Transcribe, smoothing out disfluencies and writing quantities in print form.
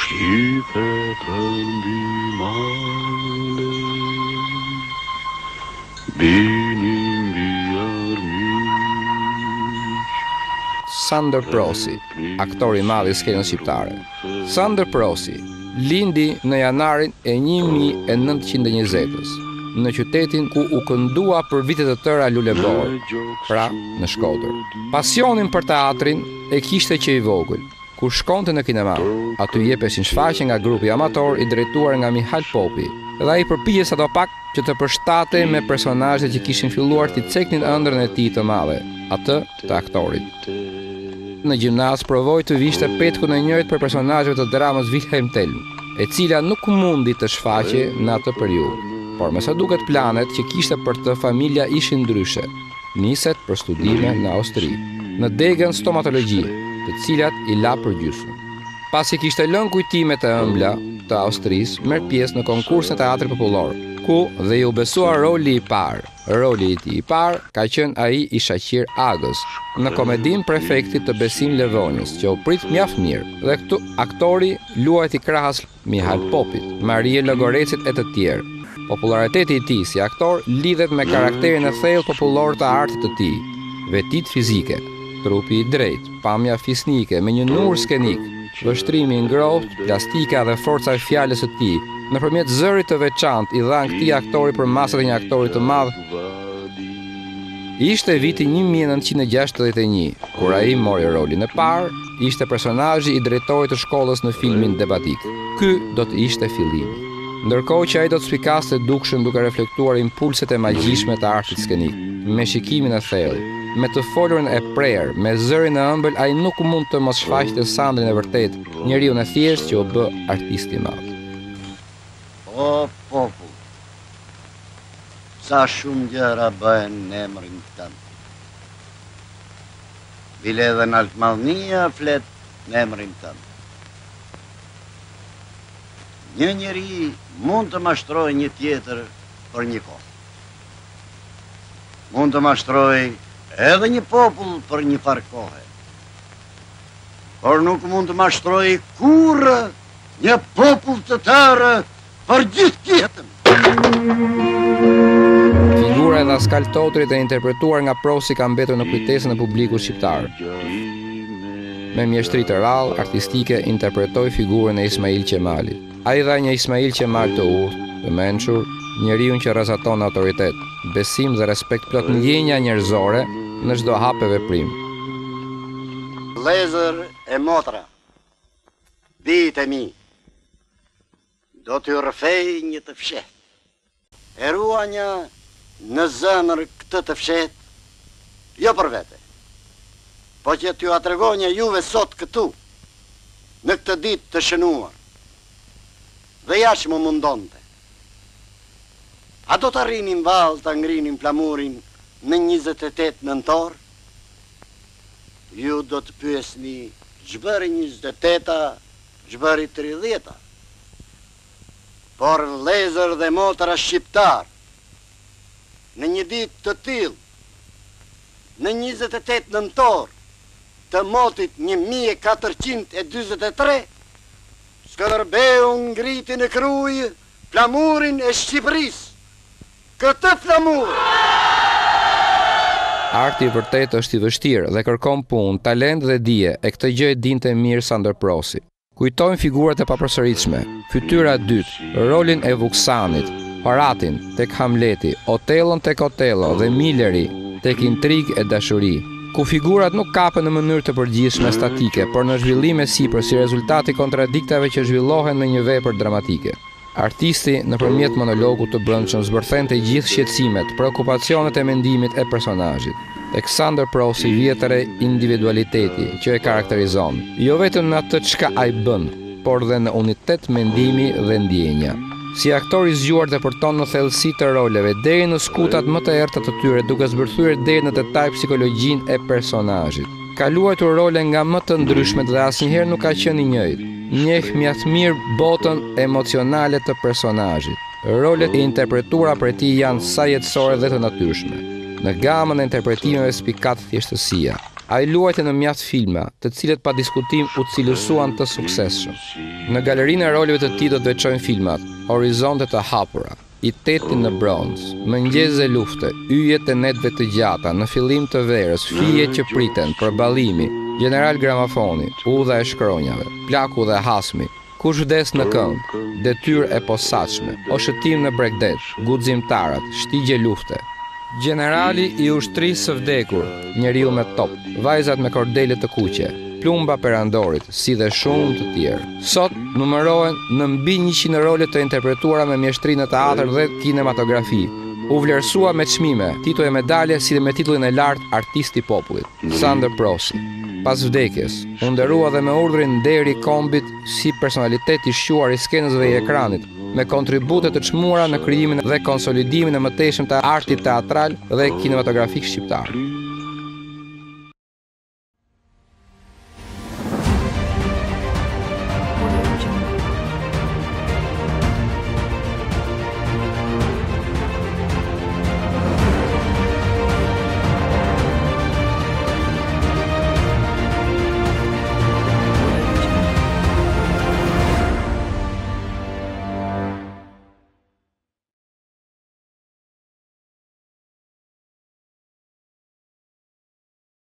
Shifet mbi male, bini mbi armiq. Sandër Prosi, aktor i madh i skenës shqiptare. Sandër Prosi lindi në janarin e 1920-s, në qytetin ku u këndua për vitet të tëra lulebor, pra në Shkodër. Pasionin për teatrin e kishte që i vogël. Kur shkonte në kinema, aty jepeshin shfaqje nga grupi amator i drejtuar nga Mihal Popi, dhe ai përpiqej sadopak që të përshtatej me personazhet që kishin filluar t'i ceknin ëndrrën e tij të madhe, atë të aktorit. Në gjimnaz provoi të vishte petkun e njëjtë për personazhet të dramës Wilhelm Tell, e cila nuk mundi të shfaqej në atë periudhë. Por me sa duket planet që kishte për të familja ishin ndryshe. Niset për studime në Austri, në degën stomatologji, të cilat i la përgjysmë. Pasi kishte lënë kujtimet e ëmbla të Austrisë, merr pjesë në konkursin e teatrit popullor, ku dhe ju besua roli i parë. Roli i tij i parë ka qenë ai i Shaqir Agës, në komedin Prefektit të Besim Levonjës, që u prit mjaft mirë, dhe këtu aktori luajti krahas Mihal Popit, Marie Logorecit e të tjerë. Populariteti i tij si aktor lidhet me karakterin e thellë popullor të artit të tij, vetit fizike, trupi i drejtë, pamja fisnike me një nur skenik, vështrimi i ngrohtë, plastika dhe forca e fjalës së tij, nëpërmjet zërit të veçantë i dhan këtij aktori për masat e një aktori të madh. Ishte viti 1961, kur ai mori rolin e parë, ishte personazhi i drejtorit të shkollës në filmin Debatik. Ky do të ishte fillimi. Ndërkohë që ai do të spikaste dukshëm duke reflektuar impulset e magjishme të artit skenik, me shikimin e thellë, me të folurin e prerë, me zërin e ëmbël, ai nuk mund të mos shfaqte Sandrin e vërtet, njeriu e thjeshtë që u bë artist i madh. O popull, sa shumë gjëra bëhen në emrin tënd. Bile dhe në Altmadhnia flet në emrin tënd. Një njeri mund të mashtroj një tjetër për një kohë. Mund të mashtroj edhe një popull për një farë kohe. Por nuk mund të mashtroj kurrë një popull të tërë për gjithë jetën. Figura e Daskal Totrit e interpretuar nga Prosi ka mbetur në kujtesën e publikut shqiptar. Me mjeshtri të rrallë, artistike, interpretoi figurën e Ismail Qemalit. Ai dha një Ismail Qemal të urtë, të mençur, njeriu që rrezaton autoritet, besim dhe respekt plot ndjenja njerëzore në çdo hap e veprim. Vëllezër e motra, bijtë e mi, do t'ju rrëfej një të fshet. E ruanja në zemër këtë të fshet, jo për vete, po që t'ju atregonja juve sot këtu, në këtë ditë të shënuar, dhe jashtë më mundonte. A do të arrinin valë të ngrinin flamurin në 28 nëntor? Ju do të pyesni, ç'bëri 28-a, ç'bëri 30-a? Por vëllezër dhe motra shqiptar, në një ditë të tillë, në 28 nëntor të motit 1443, Skënderbeu ngriti në krujë flamurin e Shqipërisë. Këtë flamur! Arti i vërtet është i vështirë dhe kërkon punë, talent dhe dije, e këtë gjë e dinte mirë Sandër Prosi. Kujtojmë figurat e papërsëritshme, fytyra e dytë, rolin e Vuksanit, Paratin tek Hamleti, Otellon tek Otello dhe Milleri tek Intrig e dashuri, ku figurat nuk kapen në mënyrë të përgjithshme statike, por në zhvillime sipër si rezultati kontradiktave që zhvillohen në një vepër dramatike. Artisti nëpërmjet monologut të brendshëm zbërthente gjithë shqetësimet, preokupacionet e mendimit e personazhit. Tek Sandër Prosi vjet re individualiteti që e karakterizon, jo vetëm në atë çka ai bën, por dhe në unitet mendimi dhe ndjenja. Si aktor i zgjuar dhe përton në thellësi të roleve, deri në skutat më të errta të tyre, duke zbërthyer deri në detaj psikologjinë e personazhit. Ka luajtur role nga më të ndryshmet dhe asnjëherë nuk ka qenë i njëjtë. Njeh mjaft mirë botën emocionale të personazhit. Rolet e interpretuara për tij janë sa jetësore dhe të natyrshme. Në gamën e interpretimeve spikat thjeshtësia. Ai luajti në mjaft filma, të cilët pa diskutim u cilësuan të suksesshëm. Në galerinë e roleve të tij do të veçojnë filmat Horizonte të hapura, I tetin në bronz, Mëngjes e lufte, Yjet e netëve të gjata, Në fillim të verës, Fije që priten, Përballimi, General Gramafoni, Udha e shkronjave, Plaku dhe hasmi, Kush vdes në këmbë, Detyrë e posaçme, Oshëtim në bregdet, Guximtarat, Shtigje lufte, Generali I ushtrisë së vdekur, Njeriu me top, Vajzat me kordele të kuqe, Plumba perandorit, si dhe shumë të tjerë. Sot numërohen në mbi 100 role të interpretuara me mjeshtri në teatr dhe kinematografi. U vlerësua me çmime, titull e medalje si dhe me titullin e lartë Artisti I popullit. Sandër Prosi. Pas vdekjes, u nderua dhe me urdhrin nderi I kombit si personalitet I shquar I skenës dhe I ekranit, me kontribute të çmuara në krijimin dhe konsolidimin e mëtejshëm të artit teatral dhe kinematografik shqiptar.